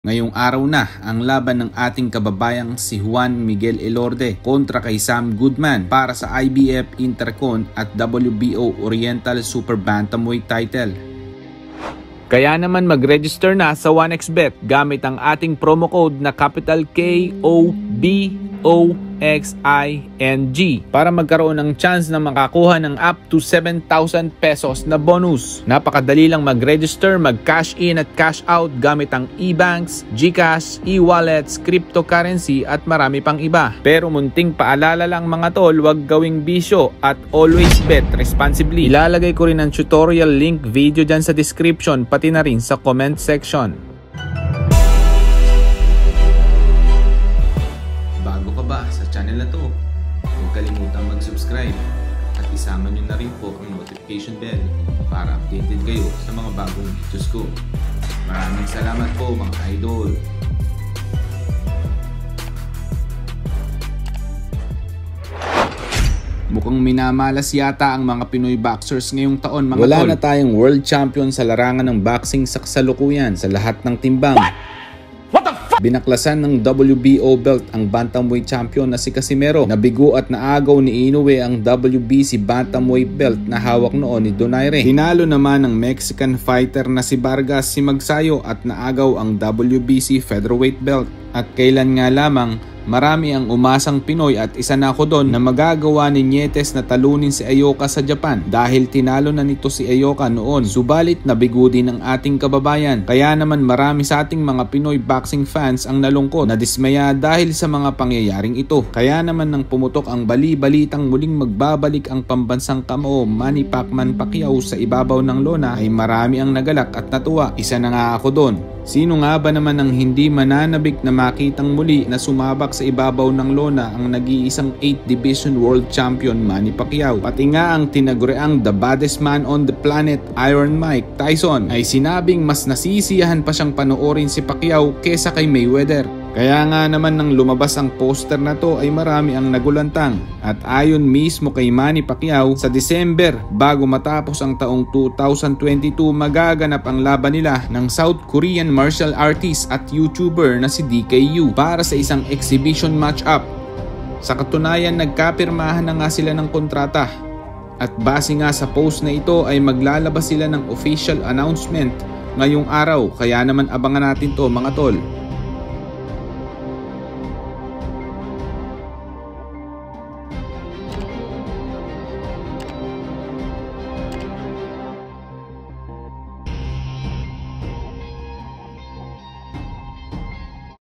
Ngayong araw na ang laban ng ating kababayang si Juan Miguel Elorde kontra kay Sam Goodman para sa IBF Intercon at WBO Oriental Super Bantamweight title. Kaya naman mag-register na sa 1xBet gamit ang ating promo code na capital KOBOXING para magkaroon ng chance na makakuha ng up to 7,000 pesos na bonus. Napakadali lang mag-register, mag-cash in at cash out gamit ang e-banks, GCash, e-wallets, cryptocurrency at marami pang iba. Pero munting paalala lang mga tol, wag gawing bisyo at always bet responsibly. Ilalagay ko rin ang tutorial link video dyan sa description pati na rin sa comment section. Bago ka ba sa channel na to, huwag kalimutang mag-subscribe at isama nyo na rin po ang notification bell para updated kayo sa mga bagong videos ko. Maraming salamat po mga idol! Mukhang minamalas yata ang mga Pinoy boxers ngayong taon mga tol. Wala na tayong world champion sa larangan ng boxing sa kasalukuyan sa lahat ng timbang. Binaklasan ng WBO belt ang bantamweight champion na si Casimero. Nabigo at naagaw ni Inoue ang WBC bantamweight belt na hawak noon ni Donaire. Hinalo naman ng Mexican fighter na si Vargas si Magsayo at naagaw ang WBC featherweight belt. At kailan nga lamang, marami ang umasang Pinoy at isa na ako doon na magagawa ni Nietes na talunin si Ayoka sa Japan dahil tinalo na nito si Ayoka noon. Subalit nabigo din ang ating kababayan. Kaya naman marami sa ating mga Pinoy boxing fans ang nalungkot, nadismaya dahil sa mga pangyayaring ito. Kaya naman nang pumutok ang bali-balitang muling magbabalik ang pambansang kamao Manny Pacquiao sa ibabaw ng lona ay marami ang nagalak at natuwa. Isa na nga ako doon. Sino nga ba naman ang hindi mananabik na makitang muli na sumabak sa ibabaw ng lona ang nag-iisang 8th Division World Champion Manny Pacquiao? Pati nga ang tinaguriang the baddest man on the planet Iron Mike Tyson ay sinabing mas nasisiyahan pa siyang panoorin si Pacquiao kesa kay Mayweather. Kaya nga naman nang lumabas ang poster na to ay marami ang nagulantang. At ayon mismo kay Manny Pacquiao, sa December bago matapos ang taong 2022 magaganap ang laban nila ng South Korean martial artist at YouTuber na si DKU para sa isang exhibition match-up. Sa katunayan nagkapirmahan na nga sila ng kontrata. At base nga sa post na ito ay maglalabas sila ng official announcement ngayong araw. Kaya naman abangan natin to mga tol.